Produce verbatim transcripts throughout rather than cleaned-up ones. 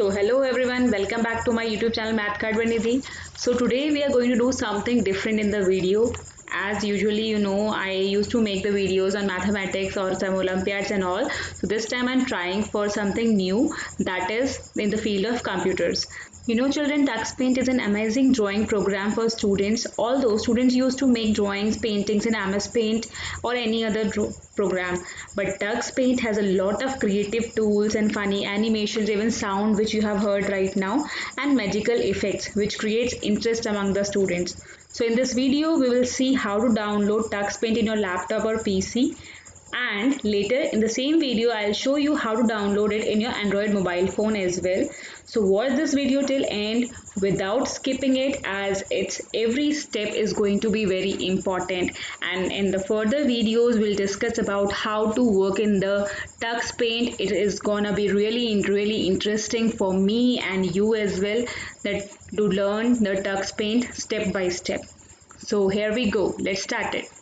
So hello everyone, welcome back to my YouTube channel Math Card by Nidhi. So today we are going to do something different in the video. As usually you know, I used to make the videos on mathematics or some Olympiads and all. So this time I'm trying for something new, that is in the field of computers. You know children, TuxPaint is an amazing drawing program for students. Although students used to make drawings, paintings in M S Paint or any other program. But TuxPaint has a lot of creative tools and funny animations, even sound which you have heard right now, and magical effects which creates interest among the students. So in this video we will see how to download TuxPaint in your laptop or P C. And later in the same video I'll show you how to download it in your Android mobile phone as well. So watch this video till end without skipping it, as its every step is going to be very important. And in the further videos we'll discuss about how to work in the TuxPaint. It is gonna be really really interesting for me and you as well, that to learn the TuxPaint step by step. So here we go, let's start it.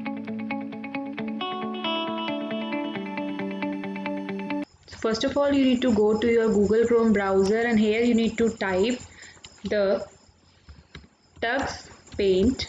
First of all, you need to go to your Google Chrome browser, and here you need to type the TuxPaint.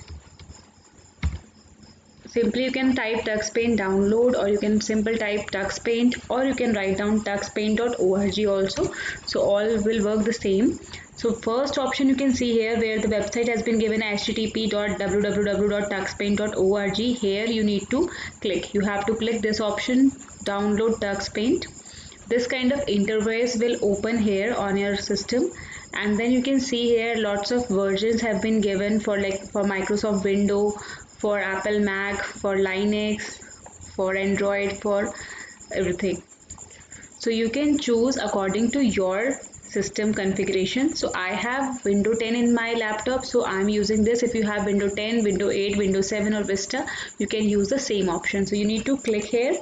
Simply you can type TuxPaint download, or you can simple type TuxPaint, or you can write down tuxpaint dot org also. So all will work the same. So first option you can see here where the website has been given h t t p dot w w w dot tuxpaint dot org. Here you need to click. You have to click this option, download TuxPaint. This kind of interface will open here on your system, and then you can see here lots of versions have been given for like for Microsoft Windows, for Apple Mac, for Linux, for Android, for everything. So you can choose according to your system configuration. So I have Windows ten in my laptop, so I'm using this. If you have Windows ten, Windows eight, Windows seven or Vista, you can use the same option. So you need to click here.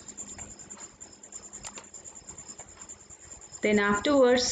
Then afterwards,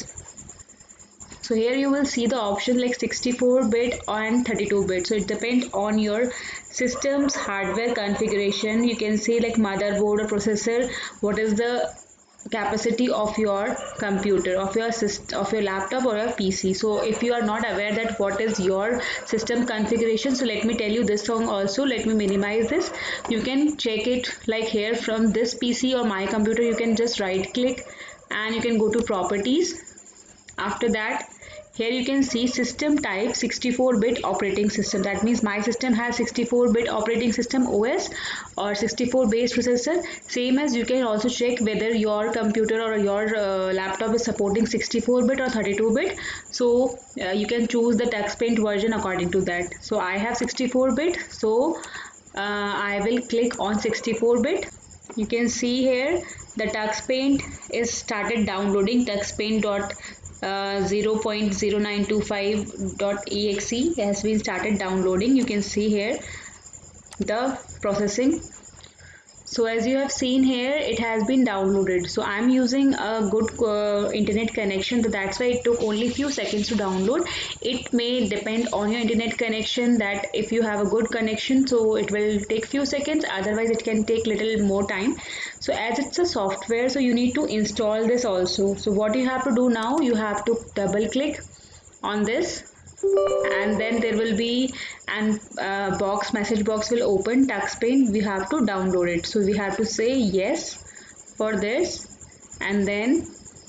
so here you will see the option like sixty-four bit and thirty-two bit. So it depends on your system's hardware configuration. You can see like motherboard or processor, what is the capacity of your computer, of your system, of your laptop or your P C. So if you are not aware that what is your system configuration, so let me tell you this song also. Let me minimize this. You can check it like here from this P C or my computer. You can just right click and you can go to properties. After that, here you can see system type sixty-four bit operating system. That means my system has sixty-four bit operating system O S or sixty-four base processor. Same as you can also check whether your computer or your uh, laptop is supporting sixty-four bit or thirty-two bit. So uh, you can choose the TuxPaint version according to that. So I have sixty-four bit, so uh, I will click on sixty-four bit. You can see here the TuxPaint is started downloading. TuxPaint dot zero point zero nine two five dot e x e has been started downloading. You can see here the processing. So as you have seen here, it has been downloaded. So I'm using a good uh, internet connection, so that's why it took only few seconds to download. It may depend on your internet connection, that if you have a good connection, so it will take few seconds, otherwise it can take little more time. So as it's a software, so you need to install this also. So what you have to do now, you have to double click on this, and then there will be an uh, box message box will open, TuxPaint. We have to download it. So we have to say yes for this, and then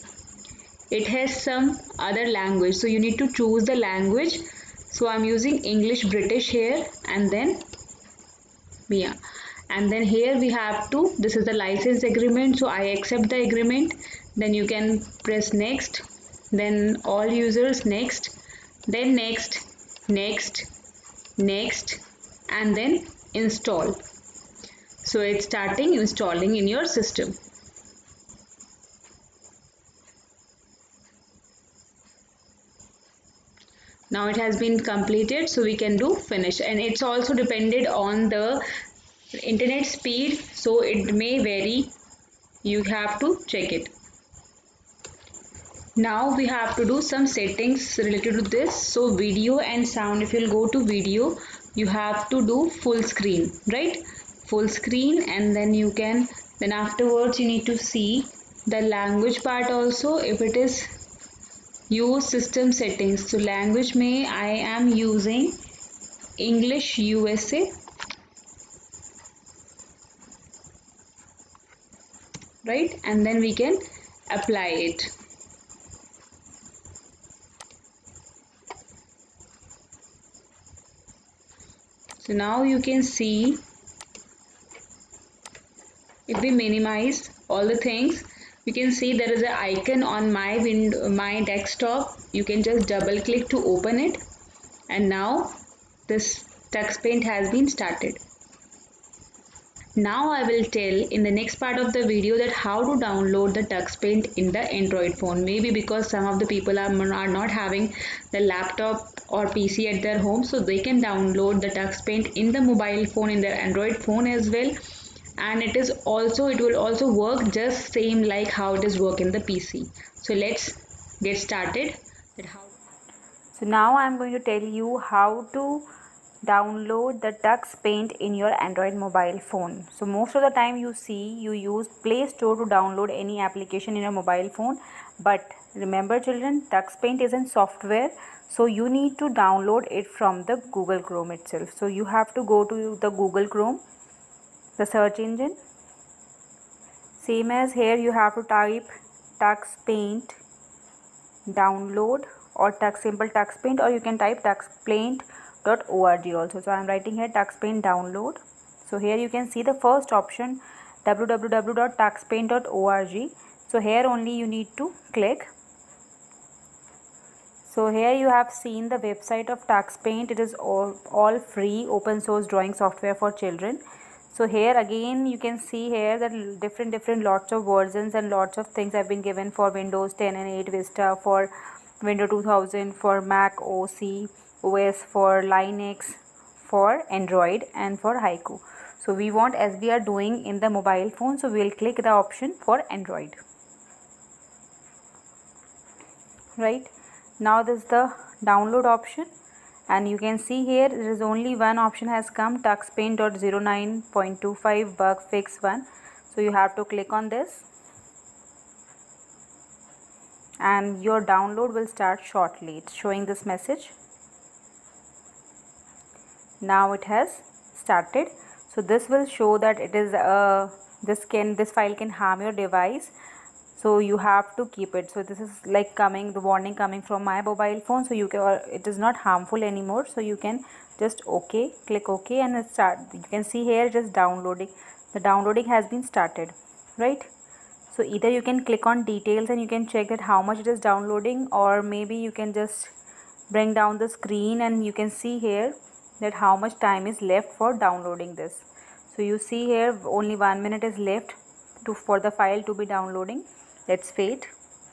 it has some other language, so you need to choose the language. So I'm using English British here, and then yeah, and then here we have to, this is the license agreement, so I accept the agreement. Then you can press next, then all users next, then next, next, next, and then install. So it's starting installing in your system. Now it has been completed, so we can do finish. And it's also depended on the internet speed, so it may vary. You have to check it. Now we have to do some settings related to this. So video and sound, if you'll go to video, you have to do full screen, right? Full screen, and then you can, then afterwards you need to see the language part also. If it is use system settings. So language में I am using English U S A, right? And then we can apply it. So now you can see, if we minimize all the things, you can see there is an icon on my window, my desktop. You can just double click to open it, and now this TuxPaint has been started. Now I will tell in the next part of the video that how to download the TuxPaint in the Android phone. Maybe because some of the people are, are not having the laptop or P C at their home, so they can download the TuxPaint in the mobile phone, in their Android phone as well. And it is also it will also work just same like how it is work in the P C. So let's get started. So now I am going to tell you how to download the TuxPaint in your Android mobile phone. So most of the time you see you use Play Store to download any application in your mobile phone, but remember children, TuxPaint is a software, so you need to download it from the Google Chrome itself. So you have to go to the Google Chrome, the search engine. Same as here, you have to type TuxPaint download or Tux simple TuxPaint, or you can type tuxpaint dot org also. So I am writing here TuxPaint download. So here you can see the first option, w w w dot tuxpaint dot org. So here only you need to click. So here you have seen the website of TuxPaint. It is all, all free open source drawing software for children. So here again you can see here that different different lots of versions and lots of things have been given for Windows ten and eight, Vista for Windows two thousand, for Mac O S, for Linux, for Android, and for Haiku. So we want, as we are doing in the mobile phone, so we will click the option for Android. Right, now this is the download option, and you can see here there is only one option has come, TuxPaint dot zero nine point two five bug fix one. So you have to click on this and your download will start shortly. It's showing this message. Now it has started. So this will show that it is uh, this can this file can harm your device, so you have to keep it. So this is like coming the warning coming from my mobile phone, so you can, or it is not harmful anymore, so you can just okay, click OK, and it start. You can see here it is downloading. The downloading has been started, right? So either you can click on details and you can check that how much it is downloading, or maybe you can just bring down the screen and you can see here that how much time is left for downloading this. So you see here only one minute is left to for the file to be downloading. Let's wait.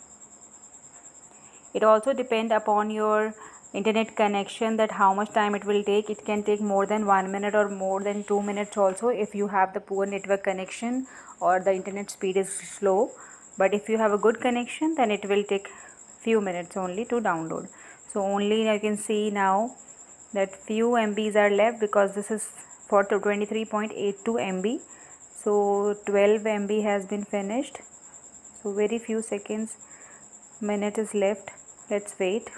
It also depends upon your internet connection that how much time it will take. It can take more than one minute or more than two minutes also if you have the poor network connection or the internet speed is slow. But if you have a good connection, then it will take few minutes only to download. So only you can see now that few M Bs are left, because this is for twenty-three point eight two M B. So twelve M B has been finished. So very few seconds, minute is left. Let's wait.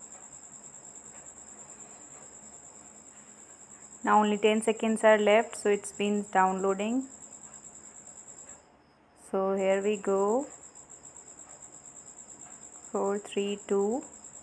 Now only ten seconds are left, so it's been downloading. So here we go. Four, three, two,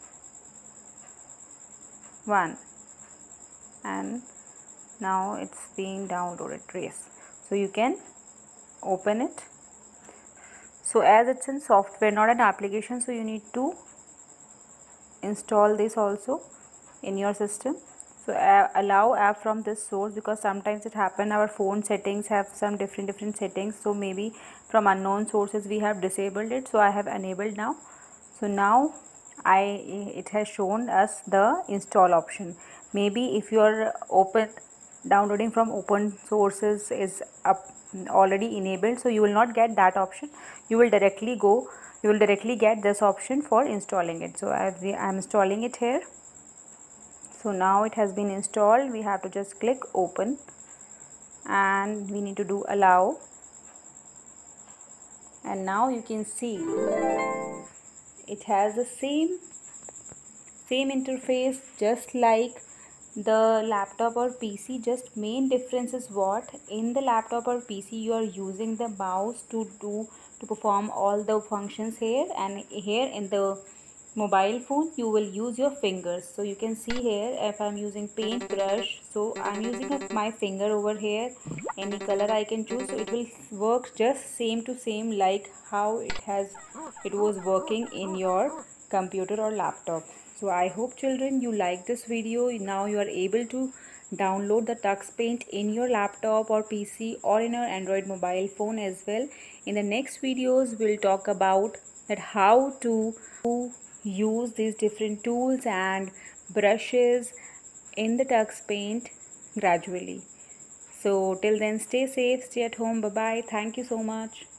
one, and now it's being downloaded. Yes, so you can open it. So as it's in software, not an application, so you need to install this also in your system. So uh, allow app from this source, because sometimes it happen our phone settings have some different different settings, so maybe from unknown sources we have disabled it. So I have enabled now. So now I it has shown us the install option. Maybe if your open downloading from open sources is up already enabled, so you will not get that option. You will directly go you will directly get this option for installing it. So I am installing it here. So now it has been installed. We have to just click open and we need to do allow, and now you can see it has the same same interface just like the laptop or P C. Just main difference is what in the laptop or P C you are using the mouse to do to perform all the functions here, and here in the mobile phone you will use your fingers. So you can see here, if I'm using paintbrush, so I'm using my finger over here, any color I can choose, so it will work just same to same like how it has it was working in your computer or laptop. So I hope children you like this video. Now you are able to download the Tux Paint in your laptop or P C or in your Android mobile phone as well. In the next videos we'll talk about that how to use these different tools and brushes in the Tux Paint gradually. So till then, stay safe, stay at home. Bye bye. Thank you so much.